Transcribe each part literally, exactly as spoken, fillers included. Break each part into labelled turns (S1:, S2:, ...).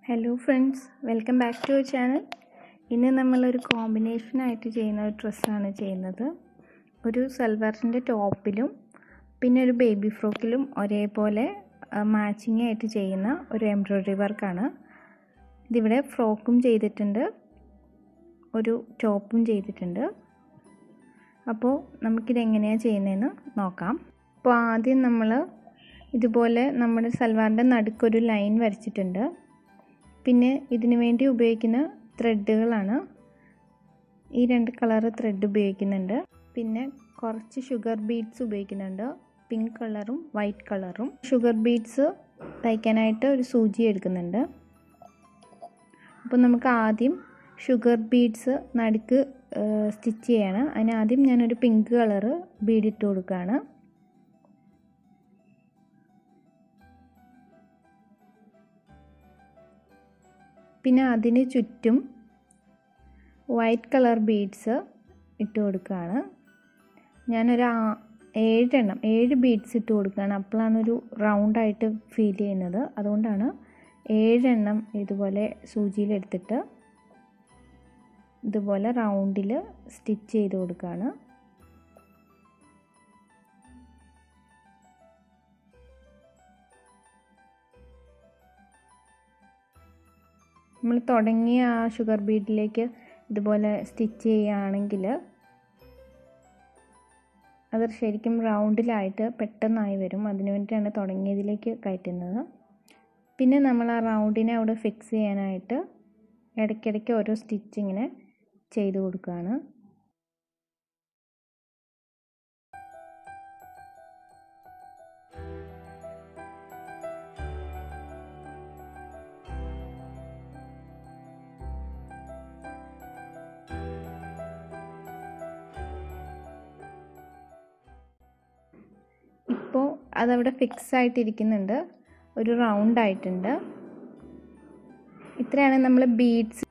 S1: Hello friends, welcome back to our channel. ഇന്ന് നമ്മളൊരു കോമ്പിനേഷനായിട്ട് ചെയ്യുന്ന ഒരു ഡ്രസ്സാണ് ചെയ്യുന്നത്. ഒരു സൽവാറിൻ്റെ ടോപ്പിലും പിന്നെ ഒരു ബേബി ഫ്രോക്കിലും ഒരേപോലെ മാച്ചിങ് ആയിട്ട് ചെയ്യുന്ന ഒരു എംബ്രോയ്ഡറി വർക്കാണ്. ഇതിവിടെ ഫ്രോക്കും ചെയ്തിട്ടുണ്ട്, ഒരു ടോപ്പും ചെയ്തിട്ടുണ്ട്. അപ്പോൾ നമുക്കിതെങ്ങനെയാണ് ചെയ്യുന്നതെന്ന് നോക്കാം. അപ്പോൾ ആദ്യം നമ്മൾ ഇതുപോലെ നമ്മുടെ സൽവാറിൻ്റെ നടുക്കൊരു ലൈൻ വരച്ചിട്ടുണ്ട്. പിന്നെ ഇതിനു വേണ്ടി ഉപയോഗിക്കുന്ന ത്രെഡുകളാണ് ഈ രണ്ട് കളർ ത്രെഡ് ഉപയോഗിക്കുന്നുണ്ട്. പിന്നെ കുറച്ച് ഷുഗർ ബീഡ്സ് ഉപയോഗിക്കുന്നുണ്ട്, പിങ്ക് കളറും വൈറ്റ് കളറും. ഷുഗർ ബീഡ്സ് തയ്ക്കാനായിട്ട് ഒരു സൂചി എടുക്കുന്നുണ്ട്. അപ്പോൾ നമുക്ക് ആദ്യം ഷുഗർ ബീഡ്സ് നടുക്ക് സ്റ്റിച്ച് ചെയ്യാണ്. അതിനാദ്യം ഞാനൊരു പിങ്ക് കളറ് ബീഡ് ഇട്ട് കൊടുക്കുകയാണ്. പിന്നെ അതിന് ചുറ്റും വൈറ്റ് കളർ ബീഡ്സ് ഇട്ട് കൊടുക്കുകയാണ്. ഞാനൊരു ഏഴെണ്ണം ഏഴ് ബീഡ്സ് ഇട്ട് കൊടുക്കുകയാണ്. അപ്പോഴാണ് ഒരു റൗണ്ടായിട്ട് ഫീൽ ചെയ്യുന്നത്. അതുകൊണ്ടാണ് ഏഴെണ്ണം ഇതുപോലെ സൂചിയിലെടുത്തിട്ട് ഇതുപോലെ റൗണ്ടിൽ സ്റ്റിച്ച് ചെയ്ത് കൊടുക്കുകയാണ്. നമ്മൾ തുടങ്ങിയ ആ ഷുഗർ ബീഡിലേക്ക് ഇതുപോലെ സ്റ്റിച്ച് ചെയ്യുകയാണെങ്കിൽ അത് ശരിക്കും റൗണ്ടിലായിട്ട് പെട്ടെന്നായി വരും. അതിനു വേണ്ടിയിട്ടാണ് തുടങ്ങിയതിലേക്ക് കയറ്റുന്നത്. പിന്നെ നമ്മൾ ആ റൗണ്ടിനെ അവിടെ ഫിക്സ് ചെയ്യാനായിട്ട് ഇടയ്ക്കിടയ്ക്ക് ഓരോ സ്റ്റിച്ചിങ്ങനെ ചെയ്ത് കൊടുക്കുകയാണ്. ഇപ്പോൾ അതവിടെ ഫിക്സ് ആയിട്ടിരിക്കുന്നുണ്ട്, ഒരു റൗണ്ട് ആയിട്ടുണ്ട്. ഇത്രയാണ് നമ്മൾ ബീഡ്സ്.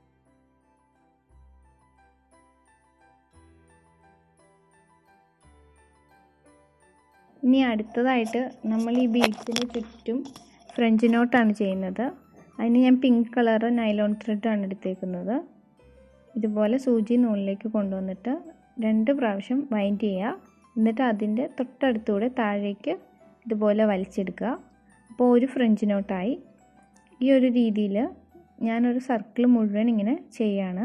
S1: ഇനി അടുത്തതായിട്ട് നമ്മൾ ഈ ബീഡ്സിന് ചുറ്റും ഫ്രഞ്ച് നോട്ടാണ് ചെയ്യുന്നത്. അതിന് ഞാൻ പിങ്ക് കളർ നൈലോൺ ത്രെഡാണ് എടുത്തേക്കുന്നത്. ഇതുപോലെ സൂചി നൂലിലേക്ക് കൊണ്ടുവന്നിട്ട് രണ്ട് പ്രാവശ്യം വൈൻഡ് ചെയ്യുക. എന്നിട്ട് അതിൻ്റെ തൊട്ടടുത്തൂടെ താഴേക്ക് ഇതുപോലെ വലിച്ചെടുക്കുക. അപ്പോൾ ഒരു ഫ്രഞ്ച് നോട്ടായി. ഈ ഒരു രീതിയിൽ ഞാനൊരു സർക്കിൾ മുഴുവൻ ഇങ്ങനെ ചെയ്യാണ്.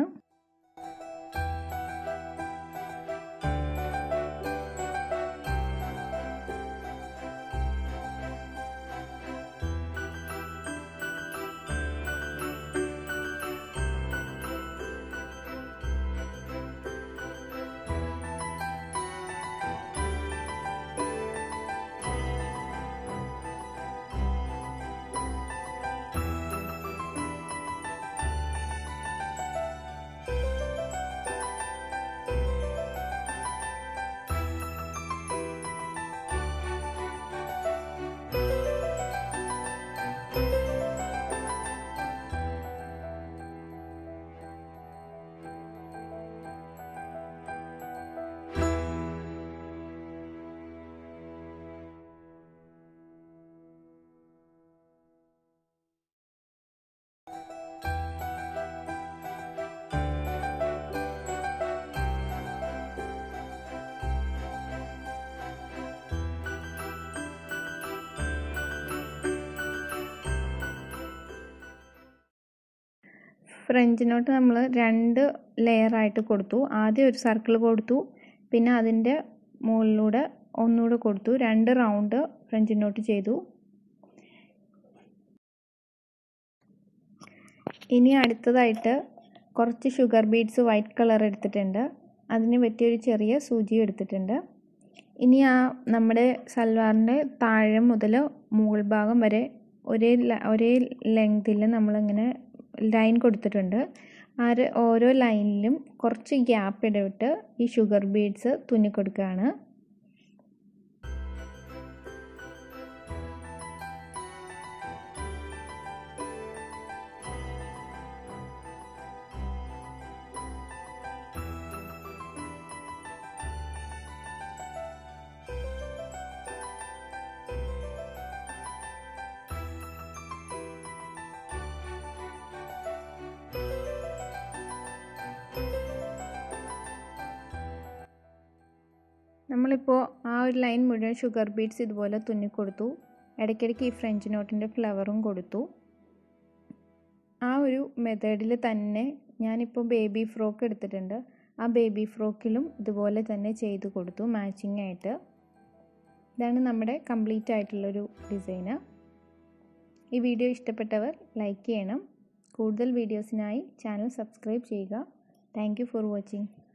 S1: ഫ്രഞ്ച് നോട്ട് നമ്മൾ രണ്ട് ലെയറായിട്ട് കൊടുത്തു. ആദ്യം ഒരു സർക്കിൾ കൊടുത്തു, പിന്നെ അതിൻ്റെ മുകളിലൂടെ ഒന്നുകൂടെ കൊടുത്തു. രണ്ട് റൗണ്ട് ഫ്രഞ്ച് നോട്ട് ചെയ്തു. ഇനി അടുത്തതായിട്ട് കുറച്ച് ഷുഗർ ബീഡ്സ് വൈറ്റ് കളർ എടുത്തിട്ടുണ്ട്. അതിന് പറ്റിയൊരു ചെറിയ സൂചി എടുത്തിട്ടുണ്ട്. ഇനി ആ നമ്മുടെ സൽവാറിൻ്റെ താഴെ മുതൽ മുകൾ ഭാഗം വരെ ഒരേ ഒരേ ലെങ്തിൽ നമ്മളിങ്ങനെ ലൈൻ കൊടുത്തിട്ടുണ്ട്. ആ ഓരോ ലൈനിലും കുറച്ച് ഗ്യാപ്പ് ഇടവിട്ട് ഈ ഷുഗർ ബീഡ്സ് തുന്നി കൊടുക്കുകയാണ്. നമ്മളിപ്പോൾ ആ ഒരു ലൈൻ മുഴുവൻ ഷുഗർ ബീഡ്സ് ഇതുപോലെ തുന്നിക്കൊടുത്തു. ഇടയ്ക്കിടയ്ക്ക് ഈ ഫ്രഞ്ച് നോട്ടിൻ്റെ ഫ്ലവറും കൊടുത്തു. ആ ഒരു മെത്തേഡിൽ തന്നെ ഞാനിപ്പോൾ ബേബി ഫ്രോക്ക് എടുത്തിട്ടുണ്ട്. ആ ബേബി ഫ്രോക്കിലും ഇതുപോലെ തന്നെ ചെയ്ത് കൊടുത്തു മാച്ചിങ് ആയിട്ട്. ഇതാണ് നമ്മുടെ കംപ്ലീറ്റ് ആയിട്ടുള്ളൊരു ഡിസൈന്. ഈ വീഡിയോ ഇഷ്ടപ്പെട്ടവർ ലൈക്ക് ചെയ്യണം. കൂടുതൽ വീഡിയോസിനായി ചാനൽ സബ്സ്ക്രൈബ് ചെയ്യുക. Thank you for watching.